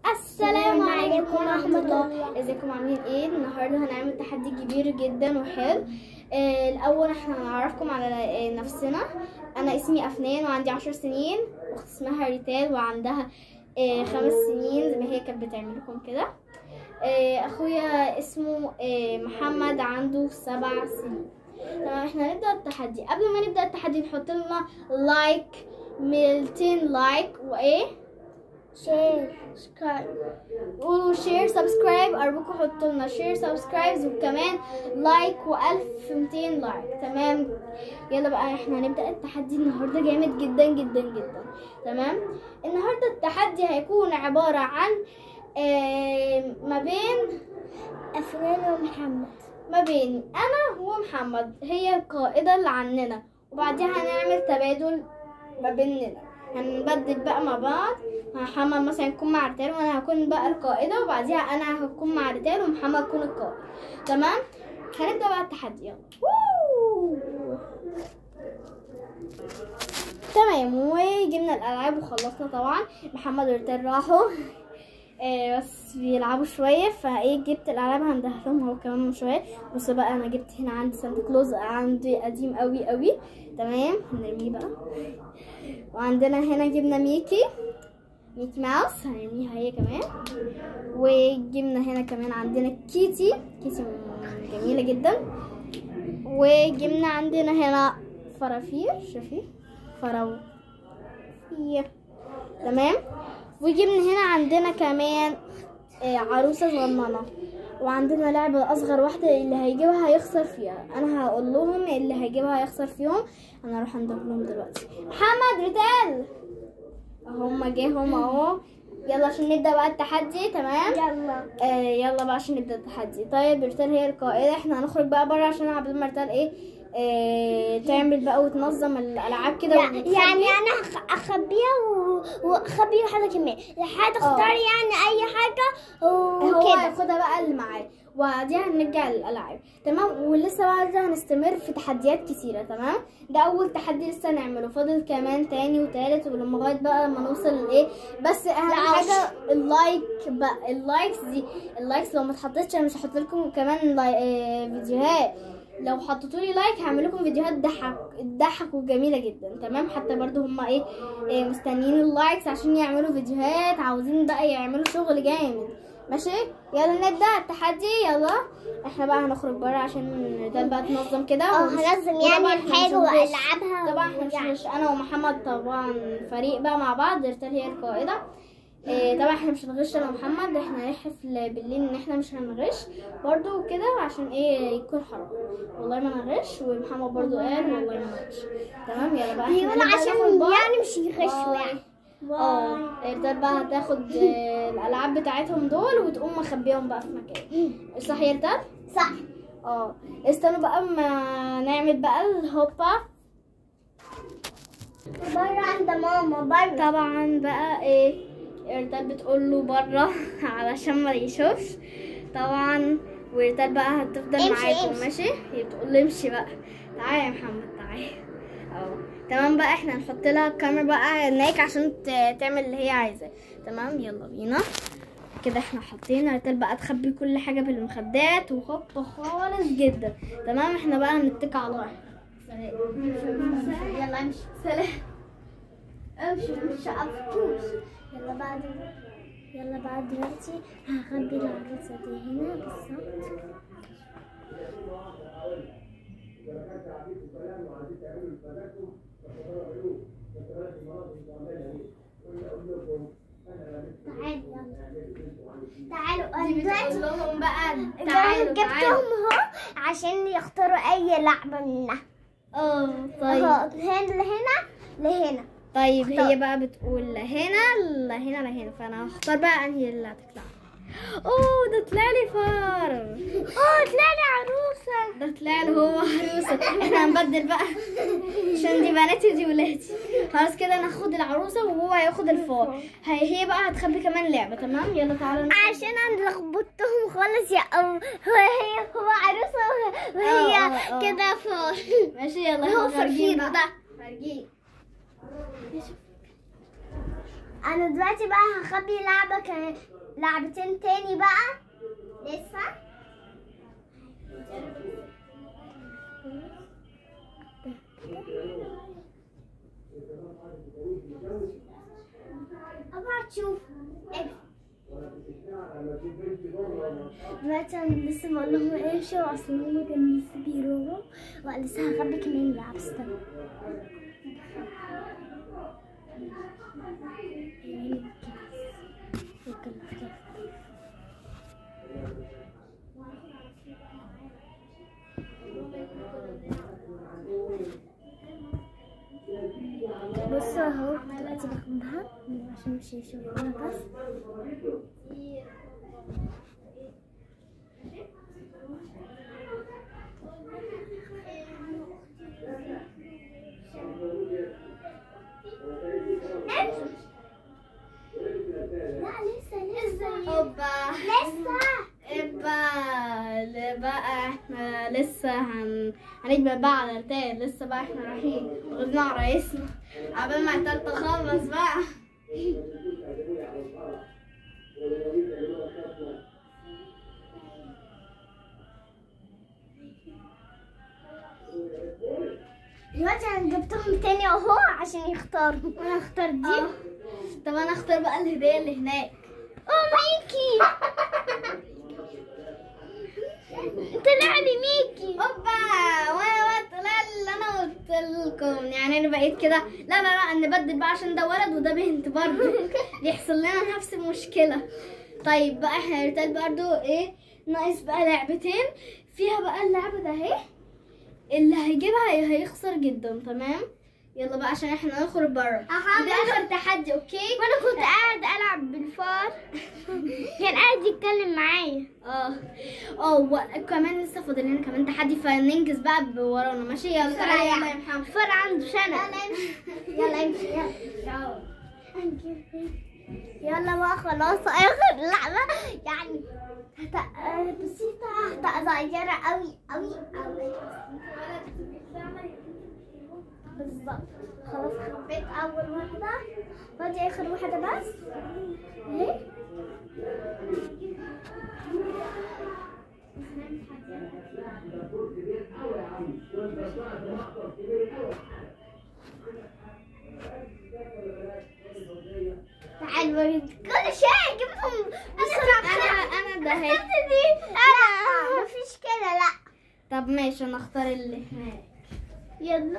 السلام عليكم ورحمة الله. ازيكم عاملين ايه؟ النهارده هنعمل تحدي كبير جدا وحلو. الاول احنا هنعرفكم على نفسنا. انا اسمي افنان وعندي 10 سنين، اختي اسمها ريتال وعندها 5 سنين زي ما هي كانت بتعمل لكم كده. اخويا اسمه محمد عنده 7 سنين. تمام، احنا هنبدأ التحدي. قبل ما نبدأ التحدي نحط لنا لايك 200 لايك وايه شير سبسكرايب. قولوا شير سبسكرايب، ارجوكم حطوا لنا شير سبسكرايبز وكمان لايك و1200 لايك. تمام، يلا بقى احنا هنبدا التحدي النهارده جامد جدا جدا جدا. تمام، النهارده التحدي هيكون عباره عن ما بين أفنان ومحمد، ما بين انا ومحمد، هي القائده اللي عننا، وبعديها هنعمل تبادل ما بيننا، هنبدل بقى مع بعض. محمد مثلا يكون مع ريتال وانا هكون بقى القائده، وبعديها انا هكون مع ريتال ومحمد يكون القائد. تمام، هنبدا بقى التحدي. يلا تمام، وجبنا الالعاب وخلصنا. طبعا محمد وريتال راحوا بس بيلعبوا شويه، فايه جبت الالعاب هندهلهم هو كمان شويه. بصوا بقى، انا جبت هنا عندي سانتا كلوز عندي قديم قوي قوي. تمام، هنرميه بقى. وعندنا هنا جبنا ميكي ماوس، هنرميها هي كمان. وجبنا هنا كمان عندنا كيتي جميله جدا. وجبنا عندنا هنا فرافير، شوفي فرافير. تمام، وجبنا هنا عندنا كمان عروسه صغننه. وعندنا لعبه اصغر واحده، اللي هيجيبها هيخسر فيها. انا هقول لهم اللي هيجيبها هيخسر فيهم. انا اروح عندهم دلوقتي. محمد ريتال هما جاهم اهو. يلا عشان نبدا بقى التحدي. تمام، يلا بقى عشان نبدا التحدي. طيب ريتال هي القائده، احنا هنخرج بقى بره عشان عبد ريتال تعمل بقى وتنظم الالعاب كده. يعني انا اخبيها واخبي واحده كمان لحد اختار يعني اي حاجه هو وكده. هياخدها بقى اللي معاه، وبعديها هنرجع للالعاب. تمام، ولسه بعد هنستمر في تحديات كتيره. تمام، ده اول تحدي لسه نعمله، فاضل كمان تاني وتالت ولما لغايه بقى لما نوصل لايه. بس اهم حاجه اللايك بقى، اللايكس لو ما اتحطتش انا مش هحط لكم كمان فيديوهات. لو حطيتوا لي لايك هعمل لكم فيديوهات تضحك وجميله جدا. تمام، حتى برضو هما مستنيين اللايكس عشان يعملوا فيديوهات، عاوزين بقى يعملوا شغل جامد. ماشي، يلا نبدا التحدي. يلا احنا بقى هنخرج بره عشان ده بقى تنظم كده. هنظم يعني الحاجه والعبها. طبعا احنا مش انا ومحمد طبعا فريق بقى مع بعض. ريتال هي القائده. طبعا احنا مش هنغش انا ومحمد، احنا هنحلف بالليل ان احنا مش هنغش برضو كده عشان يكون حرام. والله ما نغش، ومحمد برضو قال والله ما نغش. تمام، يلا بقى بيقول عشان يعني مش يغشوا يعني. ريتال بقى هتاخد الالعاب بتاعتهم دول وتقوم مخبيهم بقى في مكان. صح يا ريتال؟ صح. استنوا بقى ما نعمل بقى الهوبا بره عند ماما بره. طبعا بقى ريتال بتقول له بره علشان ما يشوفش طبعا. وريتال بقى هتفضل معاكم. ماشي، هي بتقول له امشي بقى. تعالى يا محمد تعالى. تمام بقى، احنا هنحط لها الكاميرا بقى هناك عشان تعمل اللي هي عايزاه. تمام، يلا بينا كده. احنا حاطين ريتال بقى تخبي كل حاجه بالمخدات وهوبا خالص جدا. تمام، احنا بقى هنتكل على الله. سلام. يلا امشي. سلام. امشي عفوش. يلا بعد دلوقتي هخبي العروسه دي هنا بالظبط. تعالوا دلوقتي لهم بقى. جبتهم اهو عشان يختاروا اي لعبه منها. طيب هنا لهنا. طيب هي بقى بتقول لهنا لهنا، فانا هختار بقى انهي اللي هتطلع. ده طلع لي فار. طلع لي عروسه. ده طلع له هو عروسه. احنا هنبدل بقى عشان دي بناتي ودي ولادي. خلاص كده انا هاخد العروسه وهو هياخد الفار. هي بقى هتخبي كمان لعبه. تمام، يلا تعالوا عشان انا لخبطتهم خالص. هو عروسه وهي كده فار. ماشي، يلا هو فرفير ده. فرجيه. انا دلوقتي بقى هخبي لعبتين تاني بقى لسه. ابقى تشوف دلوقتي انا لسه بقول لهم امشوا اصل هم كانوا لسه بيروحوا ولسه هخبي كمان لعب. استنى بصوا اهو دلوقتي باخدها عشان مش يشوفونا بس. بقى احنا لسه هنجبر بقى على التال. لسه بقى احنا رايحين غزنا على رئيسنا عبال ما التال تخلص بقى. دلوقتي انا جبتهم تاني اهو عشان يختاروا. انا اختار دي. طب انا اختار بقى الهدية اللي هناك. ميكي طلع لي ميكي. اوبا وانا طلع اللي انا قلت لكم. يعني انا بقيت كده لا نبدل بقى عشان ده ولد وده بنت برضه بيحصل لنا نفس المشكله. طيب بقى احنا هنرتال برضه ايه ناقص بقى لعبتين فيها بقى اللعبه ده اهي اللي هيجيبها هيخسر جدا. تمام يلا بقى عشان احنا نخرج بره. ده اخر تحدي اوكي. وانا كنت قاعد العب بالفار كان قاعد يتكلم معايا. وكمان لسه فاضل لنا كمان تحدي فننجز بقى ورانا. ماشي يلا تعالى يلا يا محمد. الفار عنده شنب. يلا امشي يلا بقى خلاص اخر لعبه يعني بسيطه صغيره قوي قوي قوي بالظبط. خلاص خبيت اول واحده فاضي اخر واحده بس اهي. تعال وريك كل شيء جبتهم بسرعه. انا ده هي لا مفيش كده لا. طب ماشي انا اختار اللي هناك. يلا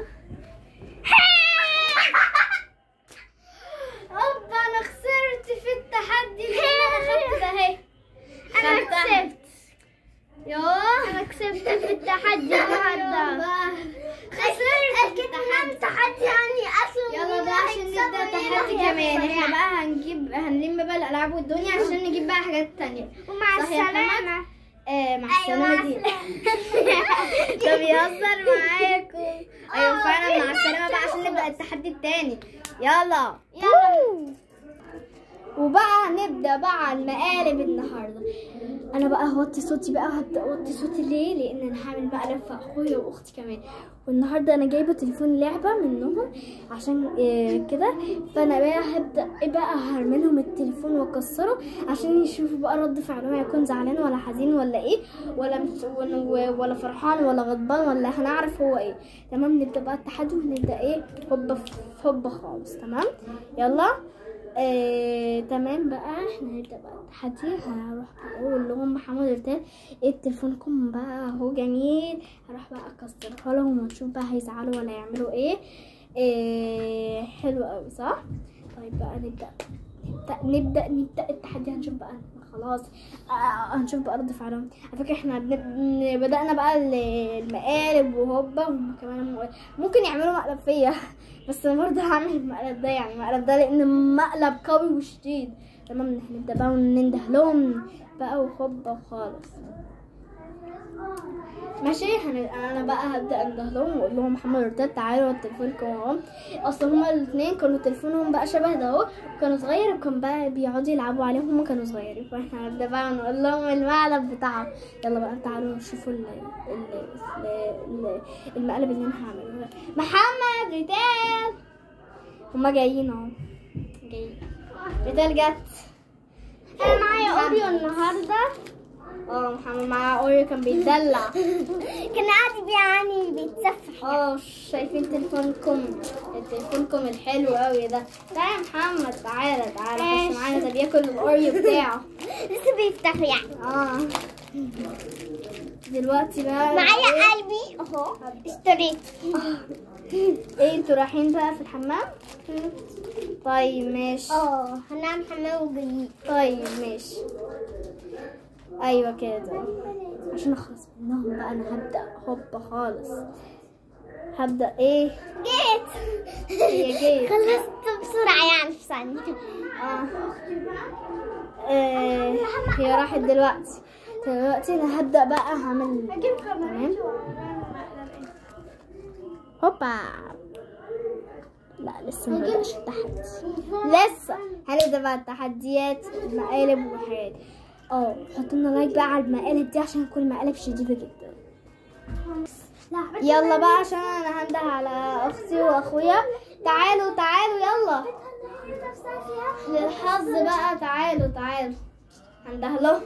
اوبا انا خسرت في التحدي اللي انا خدت ده اهي. انا كسبت. يوه انا كسبت في التحدي النهارده. خسرت التحدي يعني اصلا. يلا بقى عشان نبدا تحدي كمان. احنا بقى هنلم بقى الالعاب والدنيا عشان نجيب بقى حاجات تانية. ومع السلامه. مع السلامه دي ده بيهزر معاكم. ايوه فعلا مع السلامه بقى عشان نبدا التحدي التاني. يلا وبقى نبدا بقى على المقالب النهارده. انا بقى هوطي صوتي بقى. هبدا اوطي صوتي ليه؟ لان انا هعمل بقى لفه اخويا واختي كمان. والنهارده انا جايبه تليفون لعبه منهم عشان كده. فانا بقى هبدا بقى هرملهم التليفون واكسره عشان يشوفوا بقى رد فعلهم هيكون زعلان ولا حزين ولا ايه ولا مش ولا فرحان ولا غضبان ولا هنعرف هو ايه. تمام نبدا بقى التحدي ونبدا ايه هوبا خالص. تمام يلا تمام بقى احنا هنبدا بقى التحدي. هروح بقى اقول لهم محمد ارتال ايه تليفونكم بقى اهو جميل. هروح بقى اكسرها لهم ونشوف بقى هيزعلوا ولا يعملوا ايه. حلو قوي صح. طيب بقى نبدا التحدي. هنشوف بقى خلاص هنشوف بقى رد فعلهم. على فكره احنا بدانا بقى المقالب وهوبا. هم كمان ممكن يعملوا مقلب فيا بس انا برضه هعمل المقلب ده يعني المقلب ده لان مقلب قوي وشديد. تمام هنبدا بقى وننده لهم بقى وهوبا خالص. ماشي انا بقى هبدا انده لهم واقول لهم محمد ارتال تعالوا تليفونكم اهو. اصلا هما الاثنين كانوا تليفونهم بقى شبه ده اهو. كانوا صغير وكان بقى بيقعدوا يلعبوا عليهم. هما كانوا صغيرين فاحنا هنبدا بقى نقول لهم المقلب بتاعهم. يلا بقى تعالوا شوفوا المقلب اللي انا هعمله ده. محمد ارتال هما جايين اهو جايين. ريتال جت. انا معايا اوريو النهارده. محمد معاه اوريو كان بيتدلع. كان قاعد يعني بيتسفح. شايفين تليفونكم الحلو قوي ده. تعالى يا محمد، تعالى خش معانا، ده بياكل الاوريو بتاعه. لسه بيفتحوا يعني. دلوقتي بقى معايا قلبي اهو اشتريت. ايه انتوا رايحين بقى في الحمام؟ طيب ماشي. هنعمل حمام وجايين. طيب ماشي. ايوه كده عشان اخلص منهم بقى. انا هبدأ هوبا خالص. هبدأ ايه؟ جيت. خلصت بسرعة يعني في ثانية. هي راحت دلوقتي انا هبدأ بقى هعمل تمام. هوبا. لا لسه ما بدأش التحدي، لسه هنبدأ بقى التحديات، المقالب والحاجات. حطوا لنا لايك بقى على المقالب دي عشان كل مقالب شديدة جدا. يلا بقى عشان انا هنده على اختي واخويا. تعالوا يلا للحظ بقى. تعالوا هنده له.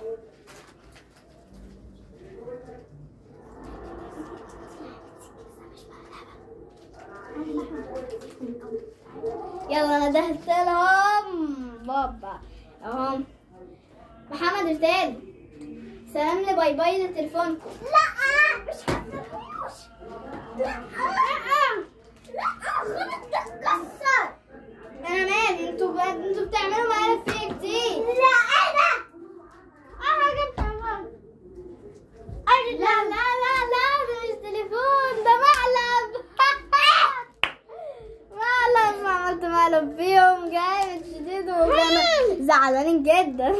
يلا ندهت لهم بابا اهم. محمد ريتال سلام لي، باي باي لتليفونكم. لا مش هتسيبوش. لا خلاص تتكسر. انا مالي، انتوا بتعملوا مقالب فيا كتير. لا انا حاجه بتعمل. لا ده مش تليفون، ده مقلب. مقلب، عملت مقلب فيهم جامد شديد وكانوا زعلانين جدا.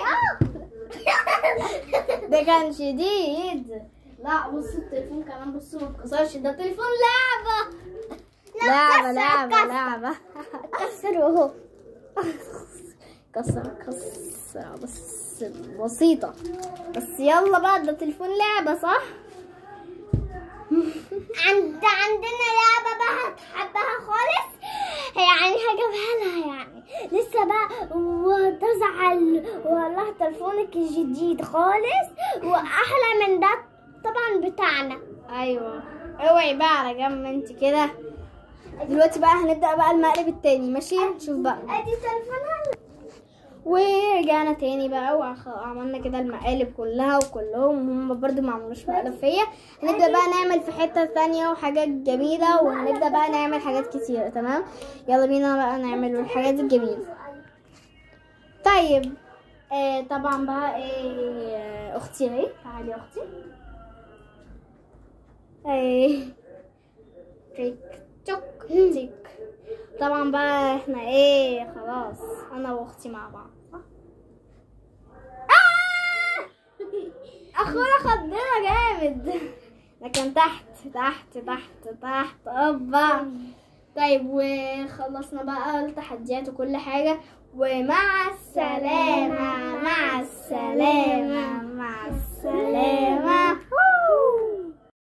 ده كان شديد. لا بصوا التليفون كمان، بصوا ما اتكسرش، ده تليفون لعبة. كسر اهو. كسر بس بسيطة. بس يلا بقى، ده تليفون لعبة صح؟ عندنا لعبة بقى هتحبها خالص، يعني هجيبها لها يعني لسه بقى، وتزعل والله تليفونك الجديد خالص واحلى من ده طبعا بتاعنا. ايوه اوعي بقى على جنب انت كده. دلوقتي بقى هنبدأ بقى المقلب التاني. ماشي نشوف بقى. ادي تليفونها. ورجعنا تاني بقى وعملنا كده المقالب كلها، وكلهم هم برضو ما عملوش مقلب فيا. هنبدأ بقى نعمل في حتة ثانية وحاجات جميلة، وهنبدأ بقى نعمل حاجات كتيرة. تمام يلا بينا بقى نعمل الحاجات الجميلة. طيب طبعا بقى اختي اهي. تعالي يا اختي. تيك توك تيك. طبعا بقى احنا خلاص انا واختي مع بعض صح؟ اخونا خضنا جامد. لكن تحت اوبا. طيب وخلصنا بقى التحديات وكل حاجة، ومع السلامة.